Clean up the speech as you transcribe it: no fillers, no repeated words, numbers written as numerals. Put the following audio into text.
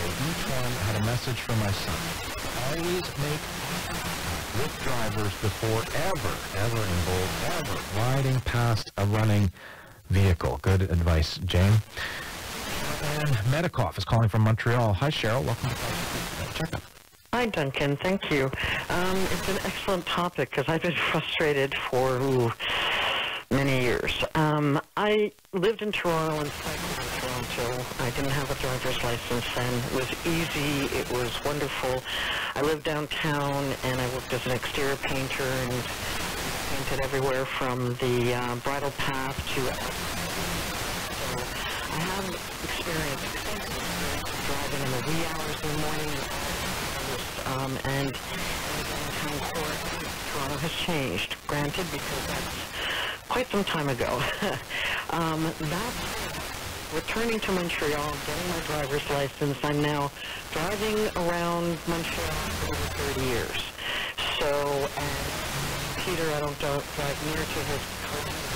each one had a message for my son. Always make with drivers before ever in bold, ever riding past a running vehicle. Good advice, Jane. And Medikoff is calling from Montreal. Hi, Cheryl. Welcome to Checkup. Hi, Duncan. Thank you. It's an excellent topic because I've been frustrated for many years. I lived in Toronto and cycled in Toronto. I didn't have a driver's license then. It was easy. It was wonderful. I lived downtown and I worked as an exterior painter and painted everywhere from the bridle path to... So I have extensive experience driving in the wee hours of the morning and in the downtown core. Toronto has changed, granted, because that's quite some time ago. That's returning to Montreal, getting my driver's license. I'm now driving around Montreal for over 30 years. So, and Peter, I don't drive near to his car.